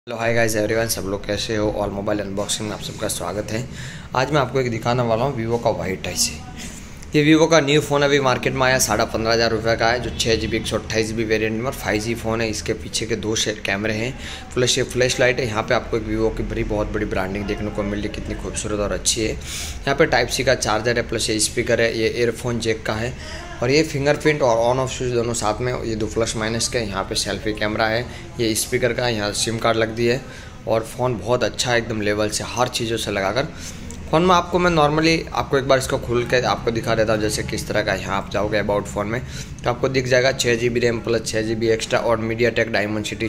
Hello hi guys everyone, सब लोग कैसे हो। ऑल मोबाइल अनबॉक्सिंग में आप सबका स्वागत है। आज मैं आपको एक दिखाने वाला हूँ वीवो का Y28। ये वीवो का न्यू फ़ोन अभी मार्केट में आया, 15,500 रुपये का है, जो 6GB 128GB वेरिएंट में और 5G फ़ोन है। इसके पीछे के दो कैमरे हैं, प्लस ये फ्लैश लाइट है। यहाँ पे आपको एक वीवो की बहुत बड़ी ब्रांडिंग देखने को मिल रही है, कितनी खूबसूरत और अच्छी है। यहाँ पे टाइप सी का चार्जर है, प्लस ये स्पीकर है, ये एयरफोन जैक का है और ये फिंगरप्रिंट और ऑन ऑफ स्विच दोनों साथ में। ये दो प्लस माइनस के। यहाँ पे सेल्फी कैमरा है, ये स्पीकर का, यहाँ सिम कार्ड लग दी है और फ़ोन बहुत अच्छा है, एकदम लेवल से हर चीज़ों से लगाकर। फ़ोन में आपको मैं नॉर्मली आपको एक बार इसको खोल के आपको दिखा देता हूँ जैसे किस तरह का। यहाँ आप जाओगे अबाउट फ़ोन में तो आपको दिख जाएगा 6GB RAM plus 6GB extra और मीडियाटेक डायमेंसिटी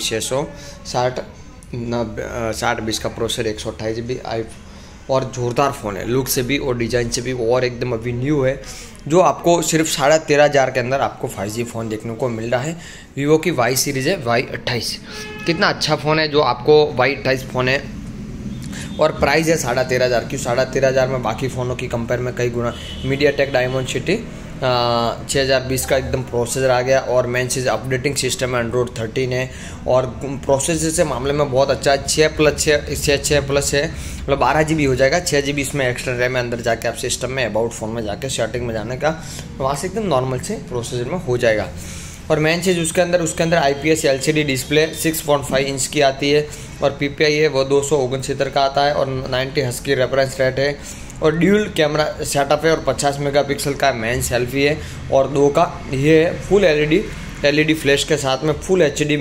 660/20 का प्रोसेसर, 128GB और ज़ोरदार फ़ोन है लुक से भी और डिज़ाइन से भी, और एकदम अभी न्यू है, जो आपको सिर्फ 13,500 के अंदर आपको 5G फ़ोन देखने को मिल रहा है। वीवो की Y सीरीज़ है, Y28। कितना अच्छा फ़ोन है जो आपको Y28 फ़ोन है और प्राइस है 13,500 की। 13,500 में बाकी फ़ोनों की कंपेयर में कई गुना। मीडियाटेक डायमेंसिटी 6020 का एकदम प्रोसेसर आ गया और मेन चीज़ अपडेटिंग सिस्टम है, एंड्रॉइड 13 है और प्रोसेसर से मामले में बहुत अच्छा है। 6 प्लस 6 मतलब 12GB हो जाएगा। 6GB इसमें एक्स्ट्रा रैम है। अंदर जाके आप सिस्टम में अबाउट फ़ोन में जाके सेटिंग में जाने का वहाँ से एकदम नॉर्मल से प्रोसेसर में हो जाएगा। और मेन चीज़ उसके अंदर IPS LCD डिस्प्ले 6.5 इंच की आती है और PPI है वो 269 का आता है और 90 हर्ट्ज की रेफरेंस रेट है और ड्यूल कैमरा सेटअप है और 50 मेगापिक्सल का मेन सेल्फी है और 2 का ये है फुल LED फ्लैश के साथ में फुल HD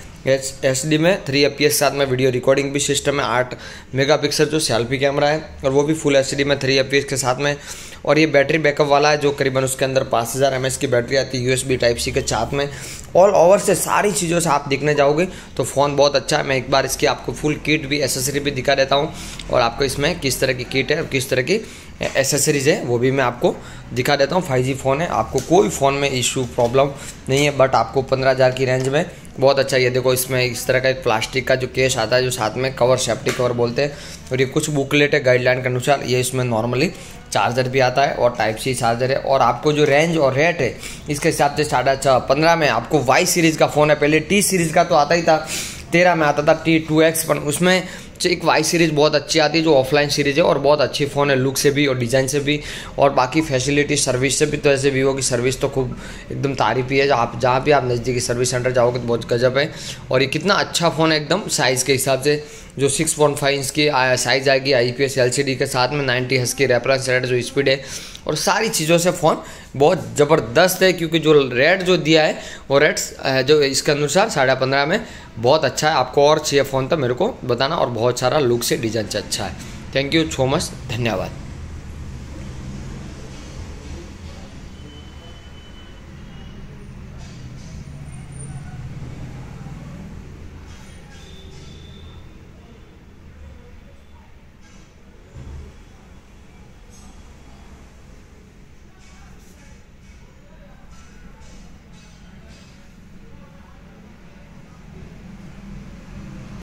में 3 FPS साथ में वीडियो रिकॉर्डिंग भी सिस्टम है। 8 मेगापिक्सल जो सेल्फी कैमरा है और वो भी फुल HD में 3 FPS के साथ में। और ये बैटरी बैकअप वाला है जो करीबन उसके अंदर 5000 mAh की बैटरी आती है USB Type-C के साथ में। ऑल ओवर से सारी चीज़ों से आप देखने जाओगे तो फ़ोन बहुत अच्छा है। मैं एक बार इसकी आपको फुल किट भी एसेसरी भी दिखा देता हूँ और आपको इसमें किस तरह की किट है और किस तरह की एसेसरीज़ है वो भी मैं आपको दिखा देता हूँ। 5G फ़ोन है, आपको कोई फ़ोन में इशू प्रॉब्लम नहीं है, बट आपको 15,000 की रेंज में बहुत अच्छा। ये देखो इसमें इस तरह का एक प्लास्टिक का जो केस आता है जो साथ में कवर, सेफ्टी कवर बोलते हैं, और ये कुछ बुकलेट है गाइडलाइन के अनुसार। ये इसमें नॉर्मली चार्जर भी आता है और Type-C चार्जर है और आपको जो रेंज और रेट है इसके हिसाब से 15,500 में आपको Y सीरीज़ का फ़ोन है। पहले T सीरीज़ का तो आता ही था, 13 में आता था T2X, पर उसमें एक Y सीरीज़ बहुत अच्छी आती है जो ऑफलाइन सीरीज़ है और बहुत अच्छी फ़ोन है लुक से भी और डिज़ाइन से भी और बाकी फैसिलिटी सर्विस से भी। तो ऐसे वीवो की सर्विस तो खूब एकदम तारीफ ही है। आप जहाँ भी आप नज़दीकी सर्विस सेंटर जाओगे तो बहुत गजब है। और ये कितना अच्छा फ़ोन है एकदम साइज़ के हिसाब से, जो 6.5 इंच की साइज़ आएगी IPS LCD के साथ में, 90 हर्ट्ज की रेफरेंस रेट जो स्पीड है और सारी चीज़ों से फ़ोन बहुत ज़बरदस्त है। क्योंकि जो रेट जो दिया है वो रेट्स जो इसके अनुसार 15,500 में बहुत अच्छा है। आपको और चाहिए फ़ोन तो मेरे को बताना, और बहुत सारा लुक से डिज़ाइन से अच्छा है। थैंक यू सो मच, धन्यवाद।